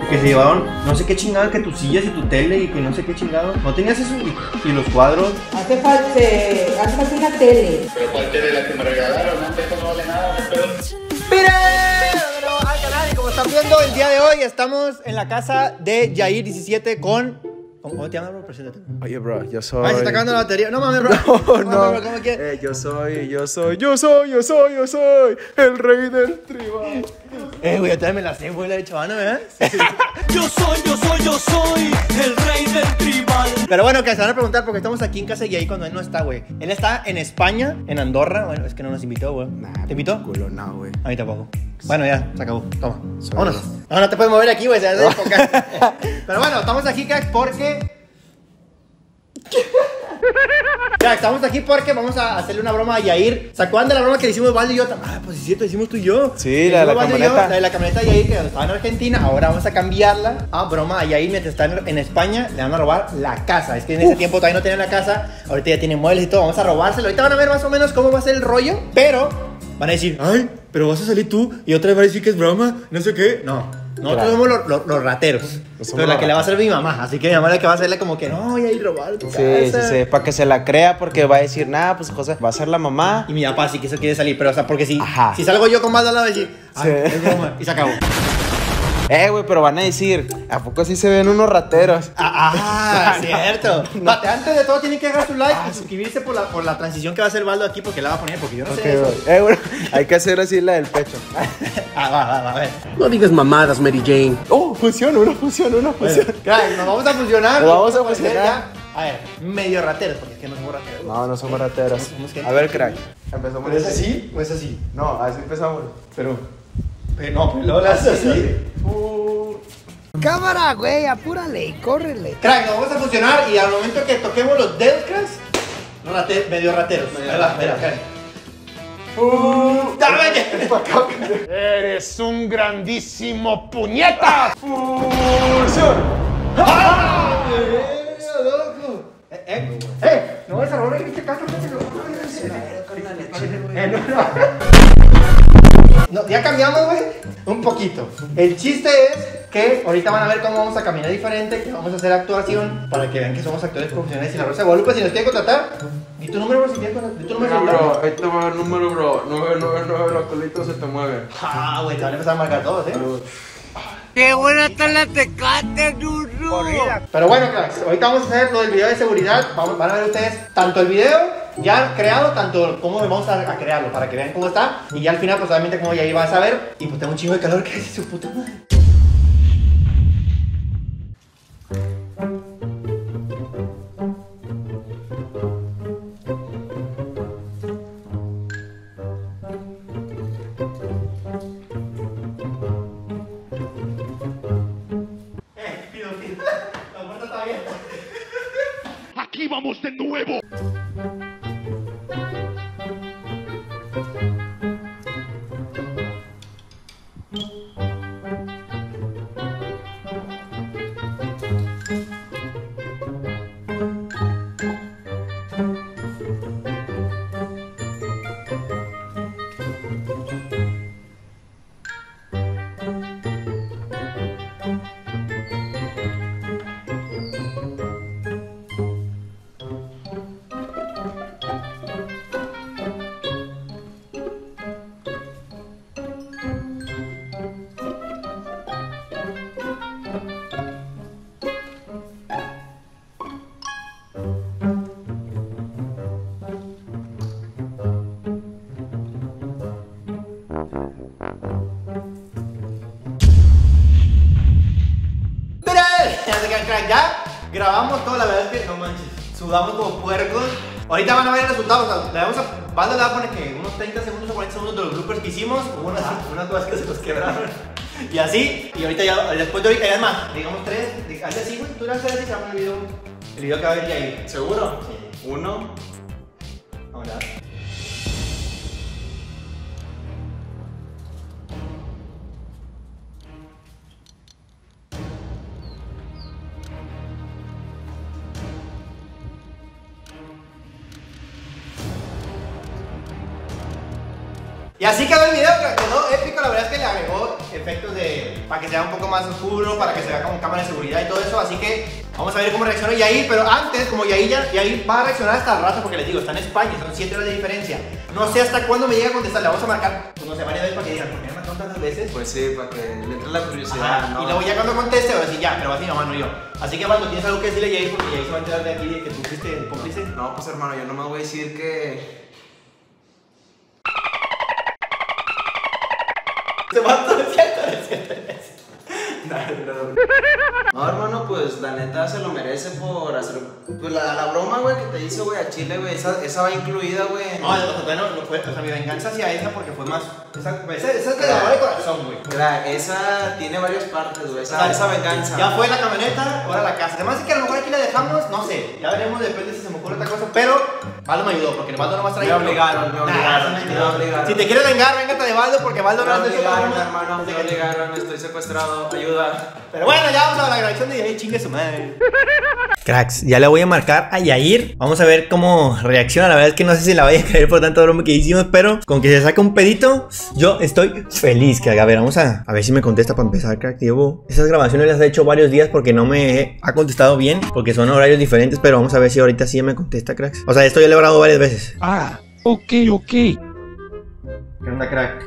Que se llevaron no sé qué chingado, que tus sillas y tu tele y que no sé qué chingado. ¿No tenías eso? Y los cuadros. Hace falta una tele. Pero ¿cuál tele? La que me regalaron, no, esto no vale nada, no pedo. ¡Bienvenidos al canal! Y como están viendo, el día de hoy estamos en la casa de Yair 17 con... ¿Cómo te llamas, bro? Preséntate. Oye, bro, yo soy... Ay, se está acabando la batería. No mames, bro. No, Bro, ¿cómo que? yo soy el rey del tribal. Güey, yo también me la sé, güey, la de Chavana, ¿verdad? Yo soy el rey del tribal. Pero bueno, que se van a preguntar porque estamos aquí en casa de Yair cuando él no está, güey. Él está en España, en Andorra. Bueno, es que no nos invitó, güey. ¿Te invitó? Culo, no, güey. A mí tampoco. Bueno, ya, se acabó. Toma. Soy Vámonos. yo. No, no te puedes mover aquí, güey. Se hace de época. Pero bueno, estamos aquí, cracks, porque... Ya, estamos aquí porque vamos a hacerle una broma a Yair. ¿Se acuerdan de la broma que le hicimos Valdo y yo? Ah, pues sí, cierto, hicimos tú y yo. Sí, la de la Valdo y yo, camioneta. la de la camioneta de Yair que estaba en Argentina. Ahora vamos a cambiarla a broma a Yair mientras está en España. Le van a robar la casa. Es que en ese tiempo todavía no tenían la casa. Ahorita ya tienen muebles y todo. Vamos a robárselo. Ahorita van a ver más o menos cómo va a ser el rollo. Pero van a decir, ay, pero vas a salir tú y otra vez va a decir que es broma. No sé qué. No. Nosotros somos los rateros. Pero la que le va a hacer mi mamá. Así que mi mamá es la que va a hacerle como que no, Yair, robar tu casa. Sí, para que se la crea porque va a decir, nada, pues José, va a ser la mamá. Y mi papá sí que se quiere salir, pero o sea, porque si Ajá. salgo yo con Valdo al lado, va a decir, ay, Sí. es broma, y se acabó. Güey, pero van a decir, ¿a poco sí se ven unos rateros? Cierto. Mate, antes de todo tienen que dejar su like y suscribirse por la transición que va a hacer Valdo aquí, porque la va a poner, porque yo no sé eso. Bueno, hay que hacer así la del pecho. Va, a ver. No digas mamadas, Mary Jane. Oh, funciona, una fusión. Bueno, crack, nos vamos a fusionar. Nos vamos a hacer fusionar. ya, a ver, medio rateros, porque es que no somos rateros. No somos rateros. Somos gente. A ver, crack. Empezamos. ¿Pero es así o es así? No, así empezamos. Pero no, pero luego la haces así. Cámara, güey, apúrale, córrele. Crack, nos vamos a fusionar y al momento que toquemos los dedos, cracks, medio rateros. Ahí va, mira, crack. ¡Dame! Eres un grandísimo puñeta. No vas a robar este caso. No, ya cambiamos, güey, un poquito. El chiste es que ahorita van a ver cómo vamos a caminar diferente, que vamos a hacer actuación para que vean que somos actores profesionales y la Rosa de Guadalupe. Si nos quieren contratar, di tu número, bro, si quieren contratar, di tu número. Bro, ahí te va el número, bro. 999, los colitos se te mueven. Ah, güey, te van a empezar a marcar todos, ¡Qué buena está la Tecate, Dudu! Pero bueno, cracks, ahorita vamos a hacer lo del video de seguridad. Van a ver ustedes tanto el video ya creado, tanto cómo vamos a crearlo, para que vean cómo está. Y ya al final, pues obviamente como ya iba a saber. Y pues tengo un chingo de calor, que es su puta madre. Pido. La puerta está abierta. Aquí vamos de nuevo. Ya grabamos todo, la verdad es que no manches, sudamos como puercos. Ahorita van a ver el resultado, o sea, Valdo le va a poner que unos 30 segundos o 40 segundos de los bloopers que hicimos, hubo unas cosas que se nos quebraron. Y así, y ahorita ya, después de ahorita, ya es más, digamos 3, hazle así, güey, tú le haces así, se llama el video que va a ver ya ahí. ¿Seguro? Sí. 1. Vamos a ver. Y así quedó el video, quedó épico, la verdad es que le agregó efectos para que sea un poco más oscuro, para que se vea como cámara de seguridad y todo eso, así que vamos a ver cómo reacciona Yair, pero antes, como Yair va a reaccionar hasta el rato, porque les digo, está en España, son 7 horas de diferencia, no sé hasta cuándo me llega a contestar, le vamos a marcar, pues no sé, varias veces para que digan, ¿por qué me marcaron tantas veces? Pues sí, para que le entre la curiosidad, ¿no? Y luego ya cuando conteste, va a decir, ya, pero va a decir mamá, no yo. Así que Valdo, ¿tienes algo que decirle a Yair? Porque Yair se va a enterar de aquí de que tú fuiste el cómplice. No, pues hermano, yo no me voy a decir que... Se va a No, hermano, pues la neta se lo merece por hacer. Pues la broma, güey, que te hizo, güey, a Chile, güey. Esa va incluida, güey. No, no fue. O sea, mi venganza hacia esa porque fue más. Esa es de la de corazón, güey. Claro, esa tiene varias partes, güey. Esa venganza. Ya fue la camioneta, ahora la casa. Además, es que a lo mejor aquí la dejamos, no sé. Ya veremos, depende si se me ocurre otra cosa. Pero Valdo me ayudó, porque Valdo no va a estar ahí. Me obligaron. Si te quieres vengar, véngate de Valdo, porque Valdo no me hace obligaron, hermano. Me obligaron, estoy secuestrado. Ayuda. Pero bueno, ya vamos a la grabación de Yair, chingue su madre. Cracks, ya le voy a marcar a Yair. Vamos a ver cómo reacciona. La verdad es que no sé si la vaya a creer por tanta broma que hicimos, pero con que se saque un pedito, yo estoy feliz. Que a ver, vamos a ver si me contesta para empezar, crack. Llevo esas grabaciones las he hecho varios días porque no me ha contestado bien, porque son horarios diferentes, pero vamos a ver si ahorita sí me contesta, cracks. O sea, esto ya lo he grabado varias veces. Ah, ok. ¿Qué onda, crack?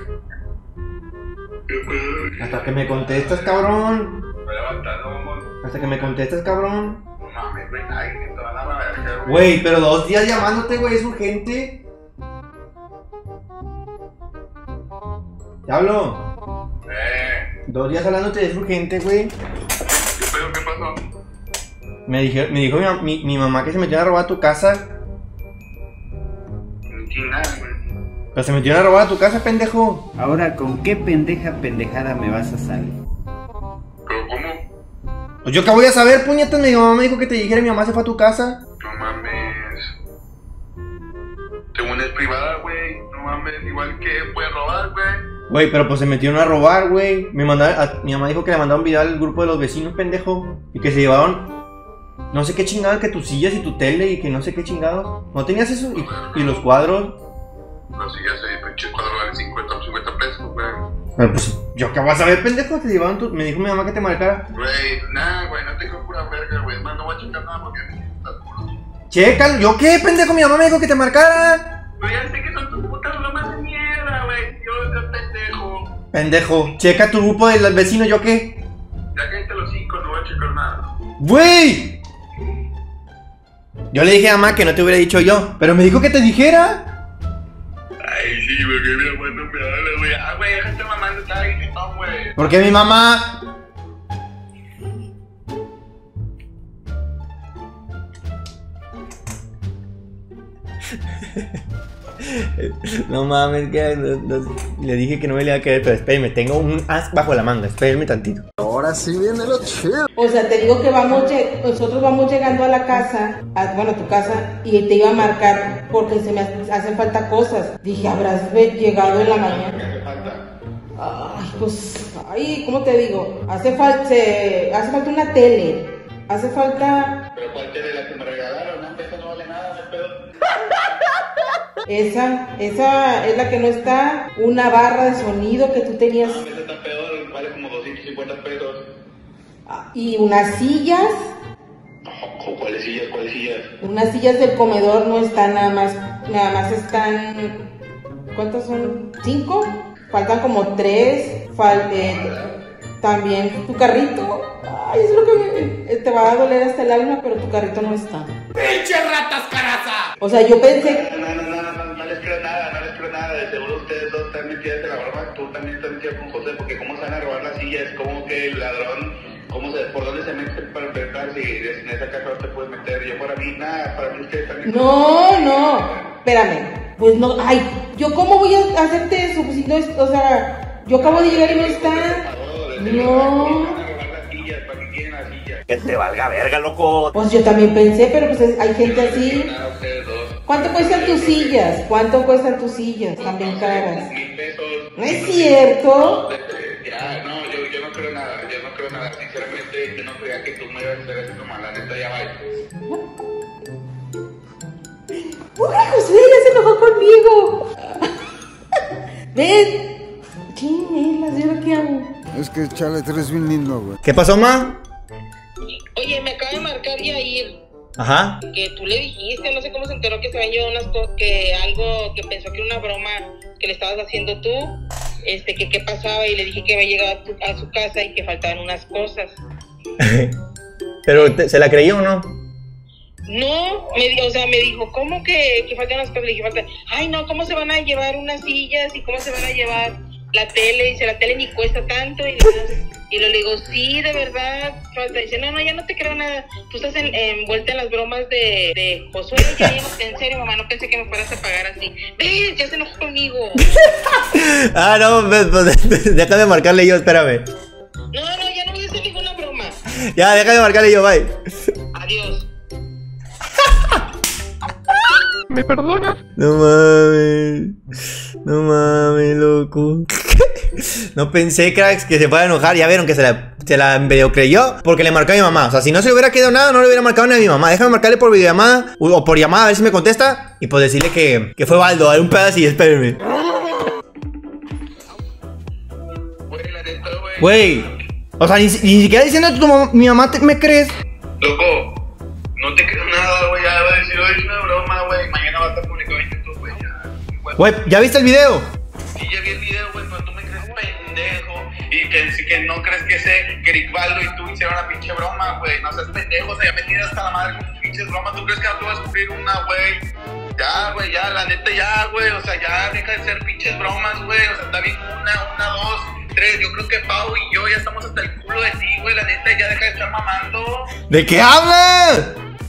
Hasta que me contestas, cabrón. Hasta que me contestas, cabrón. Güey, pero 2 días llamándote, güey, es urgente. Te hablo. 2 días hablándote es urgente, güey. ¿Qué pasó? Me dijo mi mamá que se metieron a robar tu casa. Pero se metieron a robar a tu casa, pendejo. Ahora, ¿con qué pendejada me vas a salir? ¿Pero cómo? Pues yo qué voy a saber, puñetas. Mi mamá me dijo que te dijera, mi mamá se fue a tu casa. No mames. Según es privada, güey. No mames, igual que puede robar, güey. Güey, pero pues se metieron a robar, güey. Mi mamá dijo que le mandaron video al grupo de los vecinos, pendejo. Y que se llevaron no sé qué chingados, que tus sillas y tu tele y que no sé qué chingados. ¿No tenías eso? Y los cuadros. Los sillas y pinches cuadros valen 50 pesos, güey. Pero pues, ¿yo qué vas a saber, pendejo? Te llevaron me dijo mi mamá que te marcara. Güey, güey, no tengo pura verga, güey. Más no voy a checar nada porque me estás culo. Chécalo, ¿yo qué, pendejo? Mi mamá me dijo que te marcara. Güey, ya sé que son tus putas bromas de mierda, güey. Yo soy pendejo. Pendejo, checa tu grupo de los vecinos, ¿yo qué? Ya cállate los 5, no voy a checar nada. ¡Güey! Yo le dije a mamá que no te hubiera dicho yo, pero me dijo que te dijera. Ay, sí, güey, que mi mamá no me habla, güey. Ah, güey, déjate mamando, está ahí, no, güey. Porque mi mamá... No mames, que le dije que no me le iba a querer, pero espérenme, tengo un as bajo la manga, espérenme tantito. Ahora sí viene lo chido. O sea, te digo que nosotros vamos llegando a la casa, a tu casa, y te iba a marcar porque se me hacen falta cosas. Dije, habrás llegado en la mañana. Ay, pues, ¿cómo te digo? Hace falta una tele, hace falta... Pero ¿cuál tele? La que me regalaron, no, eso no vale nada, no pedo. Esa es la que no está, una barra de sonido que tú tenías. No, esa está peor, vale como 250 pesos. Y unas sillas. ¿Cuáles sillas? Unas sillas del comedor no están nada más están... ¿Cuántas son? ¿5? Faltan como 3. También tu carrito. Ay, es lo que te va a doler hasta el alma, pero tu carrito no está. ¡Pinche ratas, caraza! O sea, yo pensé... No les creo nada. De seguro ustedes dos están metidas en la broma. Tú también estás metida con José, porque cómo se van a robar las sillas. Como que el ladrón, por dónde se mete para empezar, si en esa casa no te puedes meter. Yo para mí ustedes también. No, espérame. Pues no, ¿yo cómo voy a hacerte eso? Pues si no es, o sea, yo acabo de llegar y no está. No. Que te valga verga, loco. Pues yo también pensé, pero pues hay gente así. ¿Cuánto cuestan tus sillas? También caras. 1000 pesos. ¿No es cierto? Ya, no, yo no creo nada. Sinceramente, yo no creía que tú me ibas a hacer eso como la neta, ya va. ¡Pobre José! ¡Ya se enojó conmigo! ¿Ves? Chinelas, ¿y ahora qué hago? Es que chale, tú eres bien lindo, güey. ¿Qué pasó, ma? Oye, me acaba de marcar Yair. Ajá. Que tú le dijiste, no sé cómo se enteró que se habían llevado unas cosas, que algo, que pensó que era una broma que le estabas haciendo tú, que qué pasaba, y le dije que había llegado a su casa y que faltaban unas cosas. Pero, ¿se la creyó o no? No, me dijo, ¿cómo que faltan unas cosas? Le dije, ay no, ¿cómo se van a llevar unas sillas y cómo se van a llevar la tele? Dice, la tele ni cuesta tanto. Y le digo, sí, de verdad, falta. Dice, no, ya no te creo nada. Tú estás envuelta en las bromas de Josué. En serio, mamá, no pensé que me fueras a pagar así. ¿Ves? Ya se enojó conmigo. Ah, no, pues, déjame marcarle yo, espérame. No, ya no voy a hacer ninguna broma. Ya, déjame marcarle yo, bye. Adiós. ¿Me perdonas? No mames, loco. No pensé, cracks, que se fuera a enojar. Ya vieron que se la medio creyó porque le marcó a mi mamá. O sea, si no se le hubiera quedado nada, no le hubiera marcado ni a mi mamá. Déjame marcarle por videollamada o por llamada a ver si me contesta. Y pues decirle que fue Baldo. Dale un pedazo y espérenme. Güey. O sea, ni siquiera diciendo a tu mamá, mi mamá me crees. Loco, no te creo nada, güey. Ya va a decir, hoy es una broma, güey. Mañana va a estar publicado en YouTube, güey. Güey, ¿ya viste el video? Sí, ya vi el video, güey, pero tú me crees pendejo. Y que no crees que ese Grigbaldo y tú hicieron una pinche broma, güey. No seas pendejo, o sea, ya me tiras hasta la madre con tus pinches bromas. ¿Tú crees que no te vas a descubrir una, güey? Ya, güey, ya, la neta, ya, güey. O sea, ya deja de ser pinches bromas, güey. O sea, está bien una, dos, tres. Yo creo que Pau y yo ya estamos hasta el culo de ti, güey. La neta, ya deja de estar mamando. ¿De qué hablas?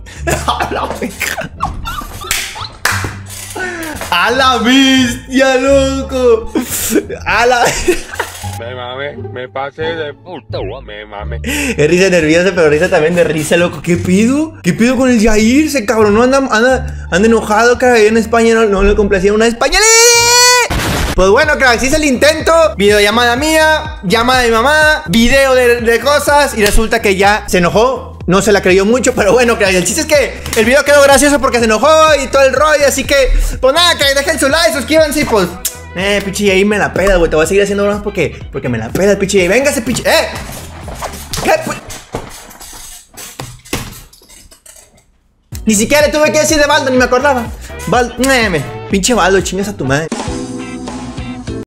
¡A la bestia, loco! ¡A la... Me mame, me pasé de puta, me mame. Es risa nerviosa, pero risa también de risa, loco. ¿Qué pido? ¿Qué pido con el Yair? Se cabrón, no anda enojado, cara. En España no le complacía una española. Pues bueno, cracks, hice el intento. Videollamada mía, llamada de mi mamá, video de cosas. Y resulta que ya se enojó. No se la creyó mucho, pero bueno, cracks, el chiste es que el video quedó gracioso porque se enojó y todo el rollo. Así que, pues nada, cracks, dejen su like, suscríbanse y pues... pinche ahí me la pela, güey. Te voy a seguir haciendo bromas porque me la pela el pinche. Véngase, pinche. ¿Qué? Ni siquiera le tuve que decir de Baldo, ni me acordaba. Pinche Baldo, chingas a tu madre.